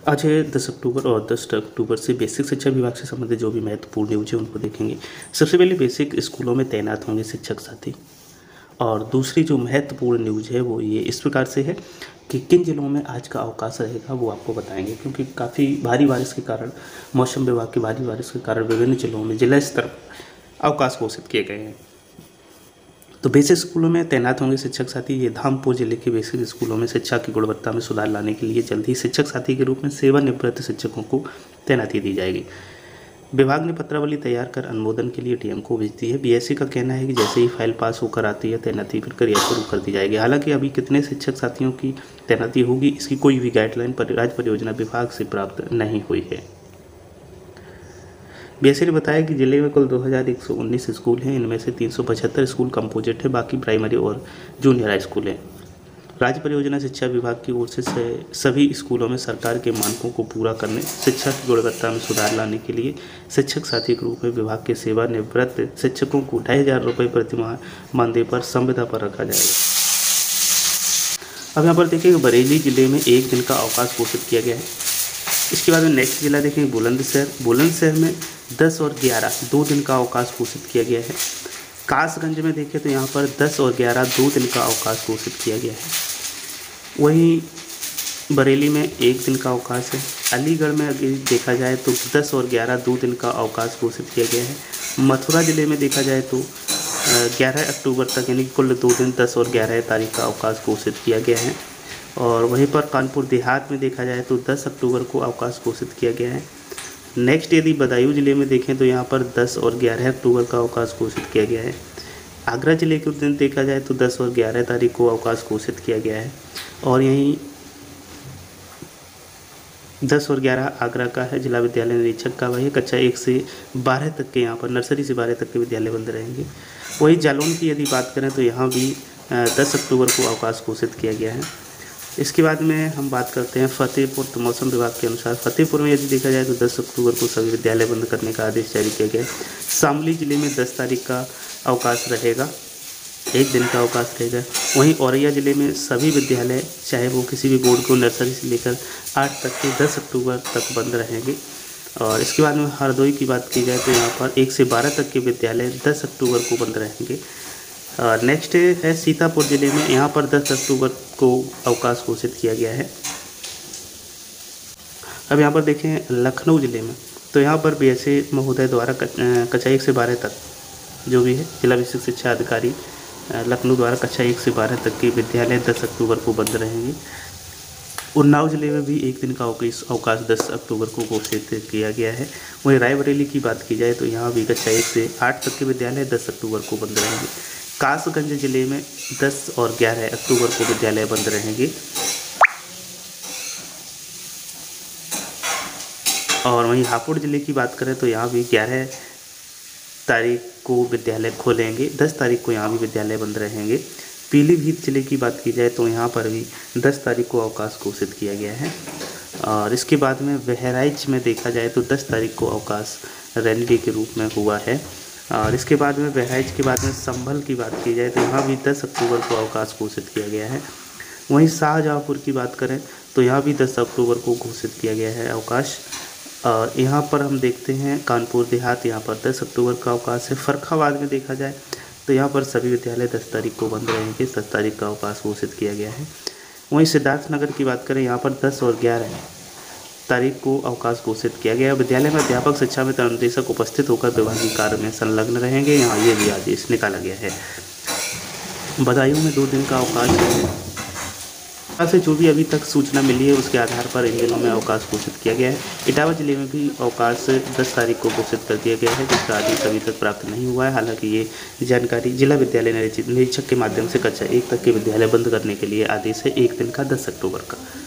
आज है 10 अक्टूबर और 10 अक्टूबर से बेसिक शिक्षा विभाग से संबंधित जो भी महत्वपूर्ण न्यूज है उनको देखेंगे। सबसे पहले बेसिक स्कूलों में तैनात होंगे शिक्षक साथी। और दूसरी जो महत्वपूर्ण न्यूज है वो ये इस प्रकार से है कि किन जिलों में आज का अवकाश रहेगा वो आपको बताएंगे, क्योंकि काफ़ी भारी बारिश के कारण, मौसम विभाग की भारी बारिश के कारण विभिन्न जिलों में जिला स्तर पर अवकाश घोषित किए गए हैं। तो बेसिक स्कूलों में तैनात होंगे शिक्षक साथी। ये धामपुर जिले के बेसिक स्कूलों में शिक्षा की गुणवत्ता में सुधार लाने के लिए जल्द ही शिक्षक साथी के रूप में सेवानिवृत्त शिक्षकों को तैनाती दी जाएगी। विभाग ने पत्रावली तैयार कर अनुमोदन के लिए डीएम को भेज दी है। बीएससी का कहना है कि जैसे ही फाइल पास होकर आती है तैनाती प्रक्रिया शुरू कर दी जाएगी। हालांकि अभी कितने शिक्षक साथियों की तैनाती होगी इसकी कोई भी गाइडलाइन राज्य परियोजना विभाग से प्राप्त नहीं हुई है। बीएससी ने बताया कि जिले में कुल 2119 स्कूल हैं। इनमें से 375 स्कूल कंपोजिट है, बाकी प्राइमरी और जूनियर हाई स्कूल हैं। राज्य परियोजना शिक्षा विभाग की ओर से सभी स्कूलों में सरकार के मानकों को पूरा करने, शिक्षा की गुणवत्ता में सुधार लाने के लिए शिक्षक साथी के रूप में विभाग के सेवानिवृत्त शिक्षकों को 2,500 रुपये प्रतिमाह मानदेय पर संविदा पर रखा जाएगा। अब यहाँ पर देखिए बरेली जिले में 1 दिन का अवकाश घोषित किया गया है। इसके बाद में नेक्स्ट जिला देखेंगे बुलंदशहर। बुलंदशहर में 10 और 11 2 दिन का अवकाश घोषित किया गया है। कासगंज में देखें तो यहाँ पर 10 और 11 2 दिन का अवकाश घोषित किया गया है। वहीं बरेली में 1 दिन का अवकाश है। अलीगढ़ में अगर देखा जाए तो 10 और 11 2 दिन का अवकाश घोषित किया गया है। मथुरा जिले में देखा जाए तो 11 अक्टूबर तक यानी कुल 2 दिन 10 और 11 तारीख का अवकाश घोषित किया गया है। और वहीं पर कानपुर देहात में देखा जाए तो 10 अक्टूबर को अवकाश घोषित किया गया है। नेक्स्ट यदि बदायूं जिले में देखें तो यहाँ पर 10 और 11 अक्टूबर का अवकाश घोषित किया गया है। आगरा जिले के दिन देखा जाए तो 10 और 11 तारीख को अवकाश घोषित किया गया है। और यहीं 10 और 11 आगरा का है, जिला विद्यालय निरीक्षक का वही कक्षा 1 से 12 तक के यहाँ पर नर्सरी से 12 तक के विद्यालय बंद रहेंगे। वही जालौन की यदि बात करें तो यहाँ भी 10 अक्टूबर को अवकाश घोषित किया गया है। इसके बाद में हम बात करते हैं फतेहपुर। तो मौसम विभाग के अनुसार फतेहपुर में यदि देखा जाए तो 10 अक्टूबर को सभी विद्यालय बंद करने का आदेश जारी किया गया है। शामली जिले में 10 तारीख का अवकाश रहेगा, 1 दिन का अवकाश रहेगा। वहीं औरैया जिले में सभी विद्यालय चाहे वो किसी भी बोर्ड को नर्सरी से लेकर 8 तक के 10 अक्टूबर तक बंद रहेंगे। और इसके बाद में हरदोई की बात की जाए तो यहाँ पर 1 से 12 तक के विद्यालय 10 अक्टूबर को बंद रहेंगे। नेक्स्ट है सीतापुर जिले में, यहाँ पर 10 अक्टूबर को अवकाश घोषित किया गया है। अब यहाँ पर देखें लखनऊ जिले में तो यहाँ पर बीएससी महोदय द्वारा कक्षा 1 से 12 तक जो भी है जिला विशिक शिक्षा अधिकारी लखनऊ द्वारा कक्षा 1 से 12 तक के विद्यालय 10 अक्टूबर को बंद रहेंगे। उन्नाव जिले में भी 1 दिन का अवकाश 10 अक्टूबर को घोषित किया गया है। वहीं रायबरेली की बात की जाए तो यहाँ भी कक्षा 1 से 8 तक के विद्यालय 10 अक्टूबर को बंद रहेंगे। कासगंज जिले में 10 और 11 अक्टूबर को विद्यालय बंद रहेंगे। और वहीं हापुड़ जिले की बात करें तो यहाँ भी 11 तारीख को विद्यालय खोलेंगे, 10 तारीख को यहाँ भी विद्यालय बंद रहेंगे। पीलीभीत जिले की बात की जाए तो यहाँ पर भी 10 तारीख को अवकाश घोषित किया गया है। और इसके बाद में बहराइच में देखा जाए तो 10 तारीख को अवकाश रैली के रूप में हुआ है। और इसके बाद में बहराइच के बाद में संभल की बात की जाए तो यहाँ भी 10 अक्टूबर को अवकाश घोषित किया गया है। वहीं शाहजहाँपुर की बात करें तो यहाँ भी 10 अक्टूबर को घोषित किया गया है अवकाश। और यहाँ पर हम देखते हैं कानपुर देहात, यहाँ पर 10 अक्टूबर का अवकाश है। फर्रुखाबाद में देखा जाए तो यहाँ पर सभी विद्यालय 10 तारीख को बंद रहेंगे, 10 तारीख का अवकाश घोषित किया गया है। वहीं सिद्धार्थनगर की बात करें यहाँ पर 10 और 11 तारीख को अवकाश घोषित किया गया। विद्यालय में अध्यापक शिक्षा में निदेशक उपस्थित होकर विभागीय कार्य में संलग्न रहेंगे, यहाँ ये भी आदेश निकाला गया है। बदायूं में 2 दिन का अवकाश है। से जो भी अभी तक सूचना मिली है उसके आधार पर इन जिलों में अवकाश घोषित किया गया है। इटावा जिले में भी अवकाश 10 तारीख को घोषित कर दिया गया है, जिसका आदेश अभी तक प्राप्त नहीं हुआ है। हालांकि ये जानकारी जिला विद्यालय निरीक्षक के माध्यम से कक्षा 1 तक के विद्यालय बंद करने के लिए आदेश है 1 दिन का 10 अक्टूबर का।